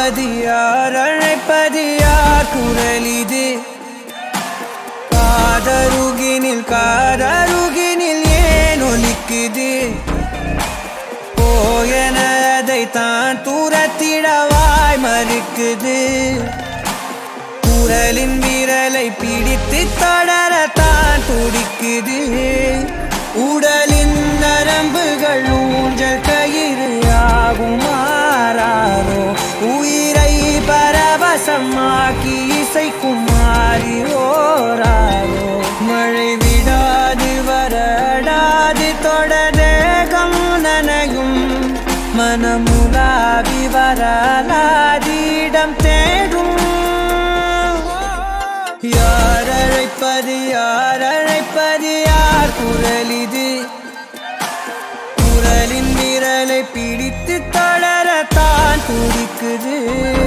அழைப்பது யார் குரல் இது? காதருகினில் ஏன் ஒலிக்குது? போயன அதைத்தான் தூரத்திடவாய் மறுக்குது. குரலின் விரலை பிடித்து தொடரத்தான் துடிக்குது. உடலின் நரம்புகள் ஊஞ்சல் கயிறு ஆகும் மாறாரோ, உயிரை பரவசமாக்கி இசைக்கும் மாறி ஓராரோ. மழை விடாது வரடாது தொடரேகம் நனையும், மனமுலாவி வரலாதிடம் தேடும். யார் அழைப்பது யார் குரல் இது? குரலின் விரலை பிடித்து தொடரத்தான் துடிக்குது.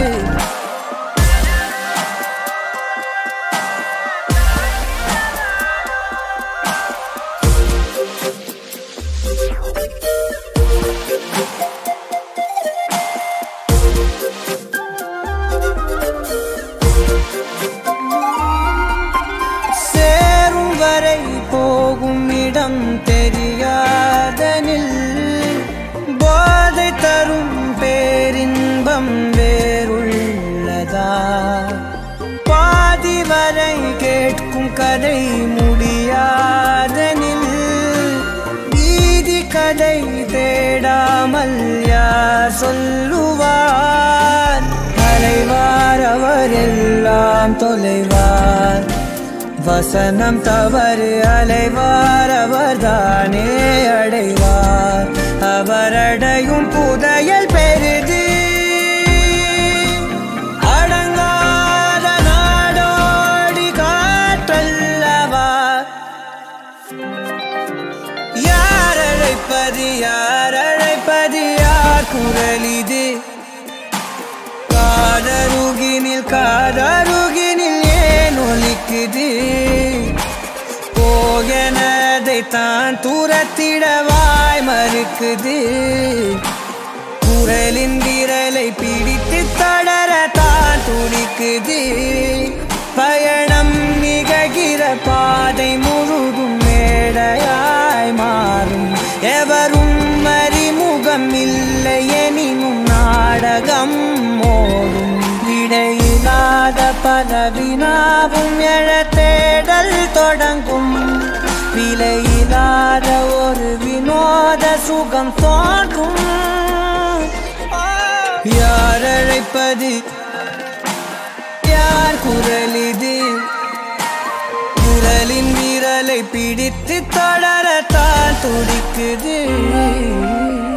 போகும் இடம் தெரியாதனில் போதை தரும் பேரின்பம் வேறுள்ளதா? பாதி வரை கேட்கும் கதை முடியாதனில் வீதி கதை தேடாமல் யார் சொல்லுவார்? அலைவார் அவர் எல்லாம் தொலைவார், வசனம் தவறு அலைவார் அவர்தானே அடைவார். அவரடையும் புதையல் பெரிது, அடங்காத நாடோடி காற்றல்லவா. யார் அழைப்பது யார் குரல் இது? காதருகினில் ஏன் ஒலிக்குது? போயனதைத்தான் தூரத்திடவாய் மறுக்குது. குரலின் விரலை பிடித்து தொடரத்தான் துடிக்குது. பயணம் நிகழ்கிற பாதை முழுதும் மேடையாய் மாறும். எவரும் அறிமுகம் இல்லை எனினும் நாடகம் ஓடும். விடையில்லாத பல வினாவும் எழ தேடல் தொடங்கும். விலையில்லாத ஒரு வினோத சுகம் தோன்றும். யார் அழைப்பது யார் குரல் இது? குரலின் விரலை பிடித்து தொடரத்தான் துடிக்குது.